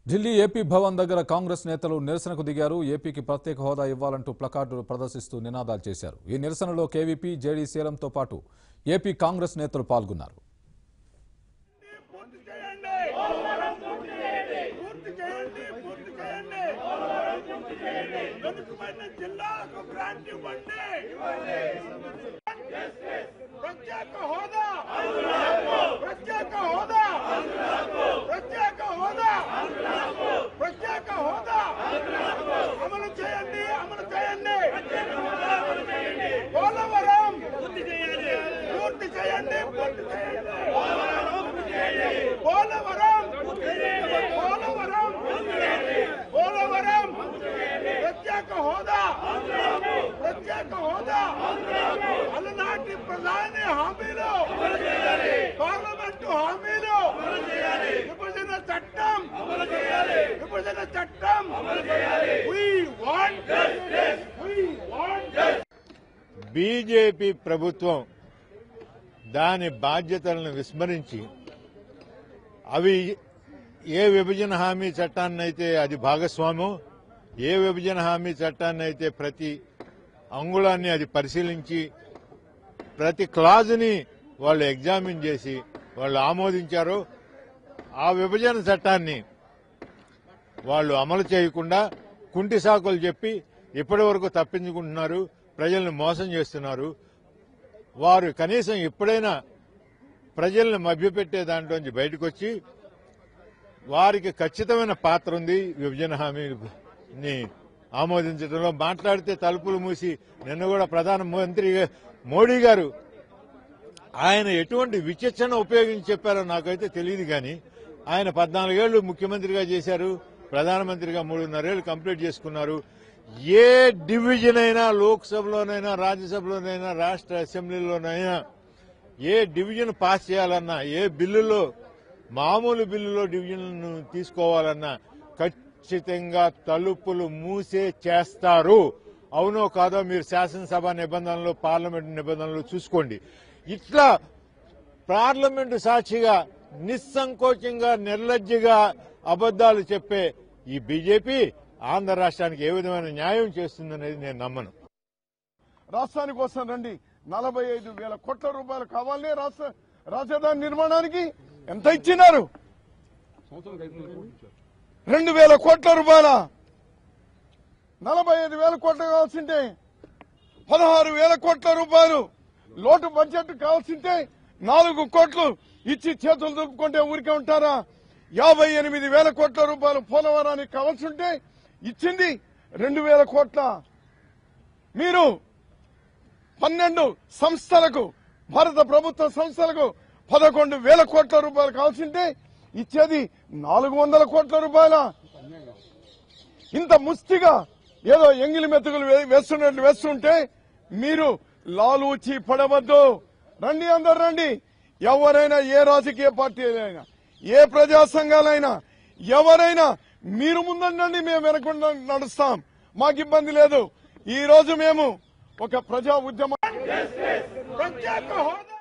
Delhi AP Bhavan దగ్గర కాంగ్రెస్ నేతలు నిరసనకు దిగారు. ఏపీకి ప్రత్యేక హోదా ఇవ్వాలంటూ ప్లకార్డులు ప్రదర్శిస్తూ నినాదాలు చేశారు. ఈ నిరసనలో కేవీపీ, జేడీసీలంతో పాటు ఏపీ కాంగ్రెస్ నేతలు పాల్గొన్నారు. ప్రధాని హామీలు పార్లమెంటు హామీలు విభజన చట్టం బీజేపీ ప్రభుత్వం దాని బాధ్యతలను విస్మరించి అవి ఏ విభజన హామీ చట్టాన్నైతే అది భాగస్వామ్యం, ఏ విభజన హామీ చట్టాన్నైతే ప్రతి అంగుళాన్ని అది పరిశీలించి ప్రతి క్లాజుని వాళ్ళు ఎగ్జామిన్ చేసి వాళ్ళు ఆమోదించారో ఆ విభజన చట్టాన్ని వాళ్ళు అమలు చేయకుండా కుంటి సాకులు చెప్పి ఇప్పటి వరకు తప్పించుకుంటున్నారు, ప్రజల్ని మోసం చేస్తున్నారు. వారు కనీసం ఎప్పుడైనా ప్రజల్ని మభ్యపెట్టే దాంట్లోంచి బయటకు వచ్చి వారికి ఖచ్చితమైన పాత్ర ఉంది విభజన హామీని ఆమోదించడంలో. మాట్లాడితే తలుపులు మూసి నిన్న కూడా ప్రధానమంత్రి మోడీ గారు ఆయన ఎటువంటి విచక్షణ ఉపయోగించి చెప్పారో నాకైతే తెలియదు. కానీ ఆయన 14 ఏళ్లు ముఖ్యమంత్రిగా చేశారు, ప్రధానమంత్రిగా 3.5 ఏళ్లు కంప్లీట్ చేసుకున్నారు. ఏ డివిజన్ అయినా లోక్సభలోనైనా, రాజ్యసభలోనైనా, రాష్ట్ర అసెంబ్లీలోనైనా ఏ డివిజన్ పాస్ చేయాలన్నా, ఏ బిల్లులో మామూలు బిల్లులో డివిజన్ తీసుకోవాలన్నా ఖచ్చితంగా తలుపులు మూసే చేస్తారు. అవునో కాదో మీరు శాసనసభ నిబంధనలు, పార్లమెంటు నిబంధనలు చూసుకోండి. ఇట్లా పార్లమెంటు సాక్షిగా నిస్సంకోచంగా నిర్లజ్జగా అబద్దాలు చెప్పే ఈ బీజేపీ ఆంధ్ర రాష్ట్రానికి ఏ విధమైన న్యాయం చేస్తుందనేది నేను నమ్మను. రాష్ట్రానికి కోసం రండి, 45,000 కోట్ల రూపాయలు కావాలని రాజధాని నిర్మాణానికి ఎంత ఇచ్చినారు? 2,000 కోట్ల రూపాయల 45,000 కోట్లు కావాల్సింటే 16,000 కోట్ల రూపాయలు లోటు బడ్జెట్ కావాల్సింటే 4 కోట్లు ఇచ్చి చేతులు దులుపుకుంటే ఊరికే ఉంటారా? 58,000 కోట్ల రూపాయలు పోలవరానికి కావాల్సి ఉంటే ఇచ్చింది 2,000 కోట్ల. మీరు 12 సంస్థలకు, భారత ప్రభుత్వ సంస్థలకు 11,000 కోట్ల రూపాయలు కావాల్సింటే ఇచ్చేది 400 కోట్ల రూపాయల. ఇంత ముష్టిగా ఏదో ఎంగిలి మెతుకులు వేస్తున్నట్లు వేస్తుంటే మీరు లాలూచి పడవద్దు. రండి, అందరు రండి. ఎవరైనా, ఏ రాజకీయ పార్టీలైనా, ఏ ప్రజా సంఘాలైనా, ఎవరైనా మీరు ముందండి, మేము వెనకుండా నడుస్తాం, మాకు ఇబ్బంది లేదు. ఈ రోజు మేము ఒక ప్రజా ఉద్యమం